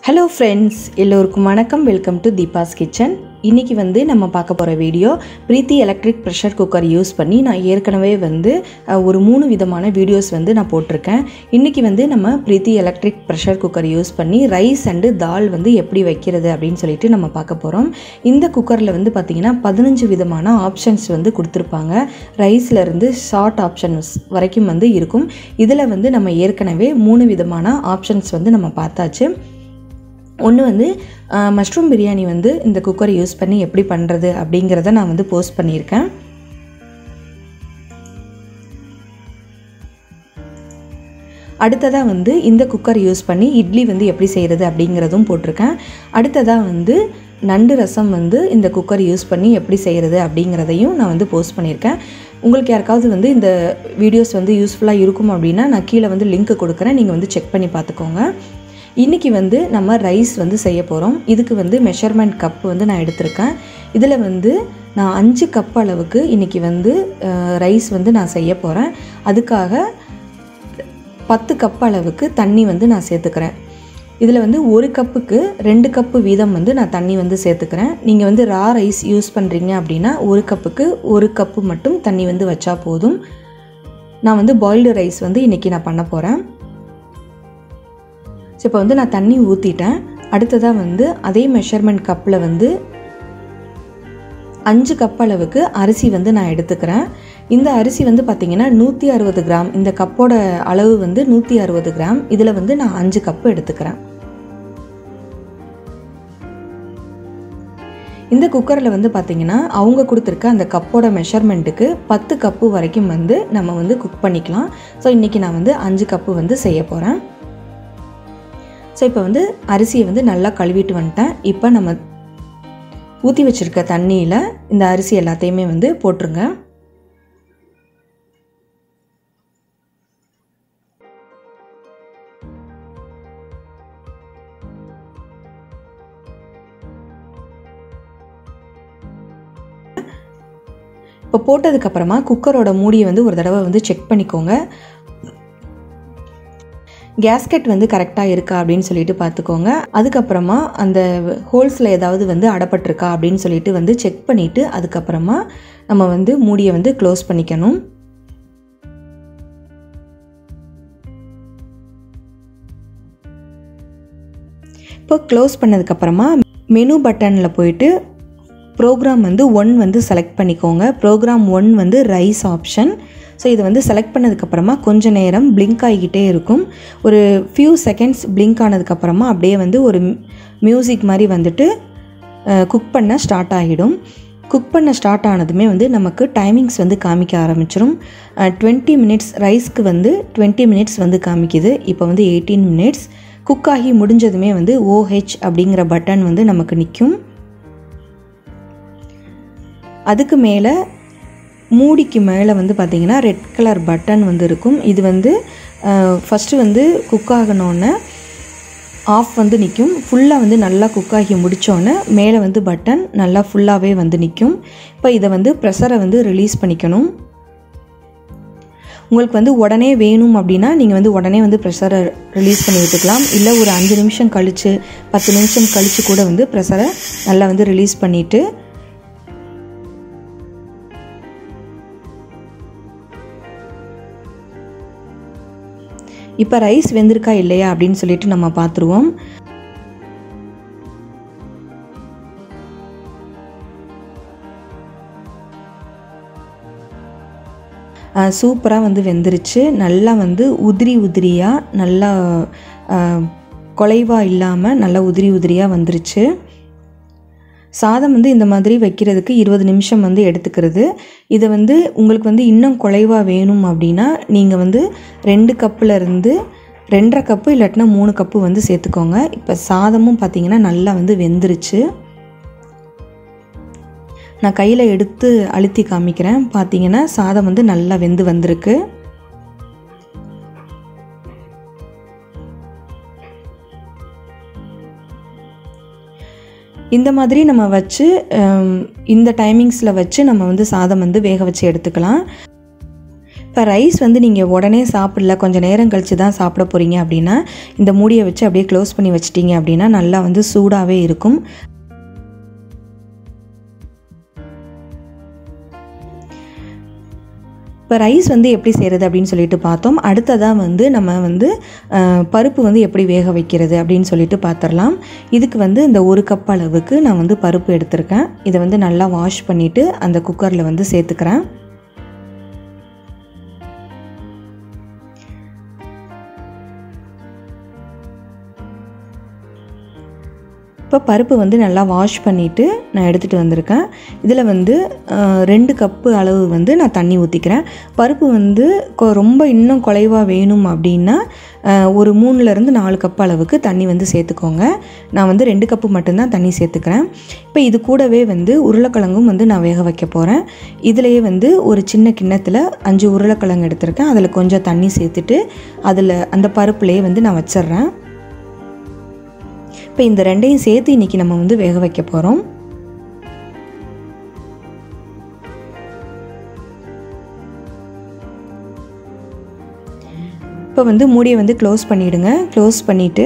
Hello friends, எல்லோருக்கும் வணக்கம். Welcome to Deepa's kitchen. இன்னைக்கு நம்ம பார்க்க போற video Preethi electric pressure cooker use பண்ணி நான் ஏற்கனவே ஒரு 3 விதமான வீடியோஸ் நான் போட்டிருக்கேன். இன்னைக்கு நம்ம Preethi electric pressure cooker use பண்ணி ரைஸ் அண்ட் தால் எப்படி வைக்கிறது அப்படினு சொல்லிட்டு நம்ம பார்க்க போறோம். இந்த குக்கர்ல பாத்தீங்கன்னா 15 விதமான ஆப்ஷன்ஸ் கொடுத்திருப்பாங்க. ரைஸ்ல இருந்து ஷார்ட் ஆப்ஷன்ஸ் வரைக்கும் இருக்கும். இதுல நம்ம ஏற்கனவே 3 விதமான ஆப்ஷன்ஸ் நம்ம பார்த்தாச்சு. ஒன்று மஷ்ரூம் பிரியாணி இந்த குக்கரை யூஸ் பண்ணி எப்படி பண்ணுறது அப்படிங்கிறத நான் போஸ்ட் பண்ணியிருக்கேன். அடுத்ததாக இந்த குக்கர் யூஸ் பண்ணி இட்லி எப்படி செய்கிறது அப்படிங்கிறதும் போட்டிருக்கேன். அடுத்ததாக நண்டு ரசம் இந்த குக்கர் யூஸ் பண்ணி எப்படி செய்கிறது அப்படிங்கிறதையும் நான் போஸ்ட் பண்ணியிருக்கேன். உங்களுக்கு யாருக்காவது இந்த வீடியோஸ் யூஸ்ஃபுல்லாக இருக்கும் அப்படின்னா நான் கீழே லிங்க் கொடுக்குறேன், நீங்கள் செக் பண்ணி பார்த்துக்கோங்க. இன்றைக்கி நம்ம ரைஸ் செய்ய போகிறோம். இதுக்கு மெஷர்மெண்ட் கப் நான் எடுத்திருக்கேன். இதில் நான் 5 கப் அளவுக்கு இன்றைக்கி ரைஸ் நான் செய்ய போகிறேன். அதுக்காக 10 கப் அளவுக்கு தண்ணி நான் சேர்த்துக்கிறேன். இதில் 1 கப்புக்கு 2 கப்பு வீதம் நான் தண்ணி சேர்த்துக்கிறேன். நீங்கள் ரா ரைஸ் யூஸ் பண்ணுறீங்க அப்படின்னா 1 கப்புக்கு 1 கப்பு மட்டும் தண்ணி வச்சா போதும். நான் பாயில்டு ரைஸ் இன்றைக்கி நான் பண்ண போகிறேன். ஸோ இப்போ நான் தண்ணி ஊற்றிட்டேன். அடுத்ததாக அதே மெஷர்மெண்ட் கப்பில் 5 கப் அளவுக்கு அரிசி நான் எடுத்துக்கிறேன். இந்த அரிசி பார்த்திங்கன்னா 160 கிராம். இந்த கப்போட அளவு 160 கிராம். இதில் நான் 5 கப்பு எடுத்துக்கிறேன். இந்த குக்கரில் பார்த்திங்கன்னா அவங்க கொடுத்துருக்க அந்த கப்போட மெஷர்மெண்ட்டுக்கு 10 கப்பு வரைக்கும் நம்ம குக் பண்ணிக்கலாம். ஸோ இன்றைக்கி நான் 5 கப்பு செய்ய போகிறேன். ஸோ இப்போ அரிசியை நல்லா கழுவிட்டு வந்துட்டேன். இப்போ நம்ம ஊற்றி வச்சுருக்க தண்ணியில் இந்த அரிசி எல்லாத்தையுமே போட்டுருங்க. இப்போ போட்டதுக்கப்புறமா குக்கரோட மூடியை ஒரு தடவை செக் பண்ணிக்கோங்க. கேஸ்கெட் கரெக்டாக இருக்கா அப்படின்னு சொல்லிட்டு பார்த்துக்கோங்க. அதுக்கப்புறமா அந்த ஹோல்ஸில் ஏதாவது அடப்பட்டிருக்கா அப்படின்னு சொல்லிட்டு செக் பண்ணிவிட்டு அதுக்கப்புறமா நம்ம மூடியை க்ளோஸ் பண்ணிக்கணும். இப்போ க்ளோஸ் பண்ணதுக்கப்புறமா மெனு பட்டனில் போயிட்டு ப்ரோக்ராம் 1 செலக்ட் பண்ணிக்கோங்க. Program 1 rice option. ஸோ இதை செலக்ட் பண்ணதுக்கப்புறமா கொஞ்சம் நேரம் பிளிங்க் ஆகிக்கிட்டே இருக்கும். ஒரு ஃபியூ செகண்ட்ஸ் பிளிங்க் ஆனதுக்கப்புறமா அப்படியே ஒரு மியூசிக் மாதிரி குக் பண்ண ஸ்டார்ட் ஆகிடும். குக் பண்ண ஸ்டார்ட் ஆனதுமே நமக்கு டைமிங்ஸ் காமிக்க ஆரம்பிச்சிடும். 20 மினிட்ஸ் ரைஸ்க்கு 20 மினிட்ஸ் காமிக்குது. இப்போ 18 மினிட்ஸ் குக் ஆகி முடிஞ்சதுமே OH அப்படிங்கிற பட்டன் நமக்கு நிற்கும். அதுக்கு மேலே மூடிக்கு மேலே பார்த்திங்கன்னா ரெட் கலர் பட்டன் இருக்கும். இது ஃபஸ்ட்டு குக் ஆகணுன்னு ஆஃப் நிற்கும். ஃபுல்லாக நல்லா குக் ஆகி முடித்தோன்னே மேலே பட்டன் நல்லா ஃபுல்லாகவே நிற்கும். இப்போ இதை ப்ரெஷரை ரிலீஸ் பண்ணிக்கணும். உங்களுக்கு உடனே வேணும் அப்படின்னா நீங்கள் உடனே ப்ரெஷரை ரிலீஸ் பண்ணி விட்டுக்கலாம். இல்லை ஒரு 5 நிமிஷம் கழித்து 10 நிமிஷம் கழித்து கூட ப்ரெஷரை நல்லா ரிலீஸ் பண்ணிவிட்டு இப்போ ரைஸ் வெந்திருக்கா இல்லையா அப்படின்னு சொல்லிட்டு நம்ம பார்த்துருவோம். சூப்பராக வெந்துருச்சு. நல்லா உதிரி உதிரியாக நல்லா குலைவாக இல்லாமல் நல்லா உதிரி உதிரியாக வந்துருச்சு. சாதம் இந்த மாதிரி வைக்கிறதுக்கு 20 நிமிஷம் எடுத்துக்கிறது. இதை உங்களுக்கு இன்னும் குலைவாக வேணும் அப்படின்னா நீங்கள் 2 கப்பில் இருந்து 2.5 கப்பு இல்லாட்டினா 3 கப்பு சேர்த்துக்கோங்க. இப்போ சாதமும் பார்த்திங்கன்னா நல்லா வெந்துருச்சு. நான் கையில் எடுத்து அழுத்தி காமிக்கிறேன். பார்த்திங்கன்னா சாதம் நல்லா வந்திருக்கு. இந்த மாதிரி நம்ம வச்சு இந்த டைமிங்ஸில் வச்சு நம்ம சாதம் வேக வச்சு எடுத்துக்கலாம். இப்போ ரைஸ் வந்து நீங்கள் உடனே சாப்பிடல, கொஞ்சம் நேரம் கழித்து தான் சாப்பிட போகிறீங்க அப்படின்னா இந்த மூடியை வச்சு அப்படியே க்ளோஸ் பண்ணி வச்சிட்டிங்க அப்படின்னா நல்லா வந்து சூடாகவே இருக்கும். இப்போ ரைஸ் வந்து எப்படி செய்கிறது அப்படின்னு சொல்லிட்டு பார்த்தோம். அடுத்ததாக வந்து நம்ம வந்து பருப்பு வந்து எப்படி வேக வைக்கிறது அப்படின்னு சொல்லிட்டு பார்த்துடலாம். இதுக்கு வந்து இந்த 1 கப் அளவுக்கு நான் வந்து பருப்பு எடுத்திருக்கேன். இதை வந்து நல்லா வாஷ் பண்ணிவிட்டு அந்த குக்கரில் வந்து சேர்த்துக்கிறேன். இப்போ பருப்பு வந்து நல்லா வாஷ் பண்ணிவிட்டு நான் எடுத்துகிட்டு வந்திருக்கேன். இதில் வந்து 2 கப்பு அளவு வந்து நான் தண்ணி ஊற்றிக்கிறேன். பருப்பு வந்து ரொம்ப இன்னும் குலைவாக வேணும் அப்படின்னா ஒரு 3லேருந்து 4 கப் அளவுக்கு தண்ணி வந்து சேர்த்துக்கோங்க. நான் வந்து 2 கப்பு மட்டும்தான் தண்ணி சேர்த்துக்கிறேன். இப்போ இது கூடவே வந்து உருளைக்கிழங்கும் வந்து நான் வேக வைக்க போகிறேன். இதிலையே வந்து ஒரு சின்ன கிண்ணத்தில் 5 உருளைக்கிழங்கு எடுத்திருக்கேன். அதில் கொஞ்சம் தண்ணி சேர்த்துட்டு அதில் அந்த பருப்புலேயே வந்து நான் வச்சிட்றேன். இப்போ இந்த 2ஐயும் சேர்த்து இன்றைக்கி நம்ம வந்து வேக வைக்க போகிறோம். இப்போ வந்து மூடியை வந்து க்ளோஸ் பண்ணிவிடுங்க. க்ளோஸ் பண்ணிவிட்டு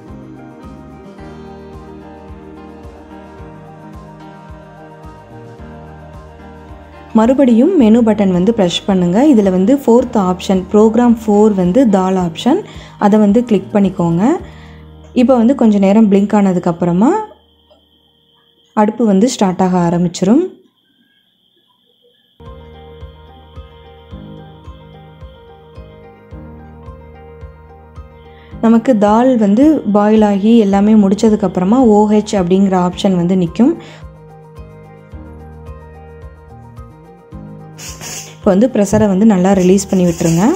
மறுபடியும் மெனு பட்டன் வந்து ப்ரெஷ் பண்ணுங்கள். இதில் வந்து 4th ஆப்ஷன் ப்ரோக்ராம் 4 வந்து தால் ஆப்ஷன், அதை வந்து கிளிக் பண்ணிக்கோங்க. இப்போ வந்து கொஞ்சம் நேரம் பிளிங்க் ஆனதுக்கப்புறமா அடுப்பு வந்து ஸ்டார்ட் ஆக ஆரம்பிச்சிடும். நமக்கு தால் வந்து பாயில் ஆகி எல்லாமே முடித்ததுக்கப்புறமா OH அப்படிங்கிற ஆப்ஷன் வந்து நிற்கும். இப்போ வந்து ப்ரெஷரை வந்து நல்லா ரிலீஸ் பண்ணி விட்டுருங்க.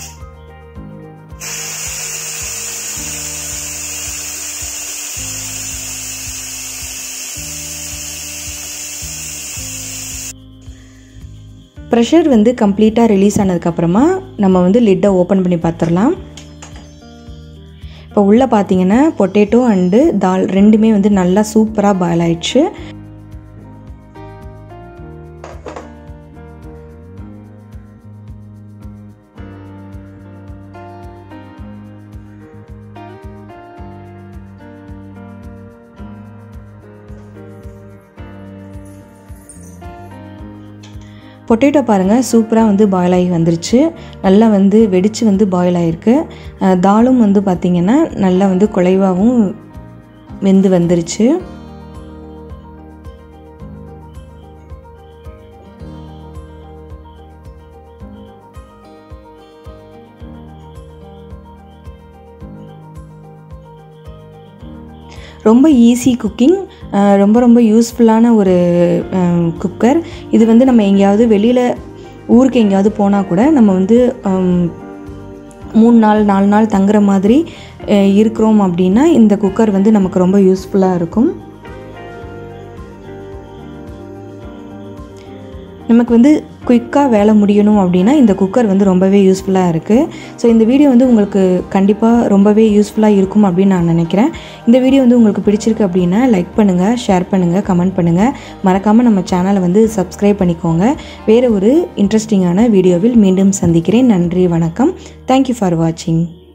ப்ரெஷர் வந்து கம்ப்ளீட்டாக ரிலீஸ் ஆனதுக்கப்புறமா நம்ம வந்து லிட்டை ஓப்பன் பண்ணி பார்த்துடலாம். இப்போ உள்ளே பார்த்தீங்கன்னா பொட்டேட்டோ அண்டு தால் ரெண்டுமே வந்து நல்லா சூப்பராக பாயில் ஆயிடுச்சு. பொட்டேட்டோ பாருங்கள் சூப்பராக வந்து பாயில் ஆகி வந்துருச்சு. நல்லா வந்து வெடித்து வந்து பாயில் ஆகிருக்கு. தாலும் வந்து பார்த்திங்கன்னா நல்லா வந்து குலைவாகவும் வெந்து வந்துருச்சு. ரொம்ப ஈஸி குக்கிங், ரொம்ப யூஸ்ஃபுல்லான ஒரு குக்கர். இது வந்து நம்ம எங்கேயாவது வெளியில் ஊருக்கு எங்கேயாவது போனால் கூட நம்ம வந்து 3 நாள் 4 நாள் தங்குற மாதிரி இருக்கிறோம் அப்படின்னா இந்த குக்கர் வந்து நமக்கு ரொம்ப யூஸ்ஃபுல்லாக இருக்கும். நமக்கு வந்து குயிக்காக வேலை முடியணும் அப்படின்னா இந்த குக்கர் வந்து ரொம்பவே யூஸ்ஃபுல்லாக இருக்குது. ஸோ இந்த வீடியோ வந்து உங்களுக்கு கண்டிப்பாக ரொம்பவே யூஸ்ஃபுல்லாக இருக்கும் அப்படின்னு நான் நினைக்கிறேன். இந்த வீடியோ வந்து உங்களுக்கு பிடிச்சிருக்கு அப்படின்னா லைக் பண்ணுங்கள், ஷேர் பண்ணுங்கள், கமெண்ட் பண்ணுங்கள். மறக்காமல் நம்ம சேனலை வந்து சப்ஸ்கிரைப் பண்ணிக்கோங்க. வேறு ஒரு இன்ட்ரெஸ்டிங்கான வீடியோவில் மீண்டும் சந்திக்கிறேன். நன்றி, வணக்கம். தேங்க்யூ ஃபார் வாட்சிங்.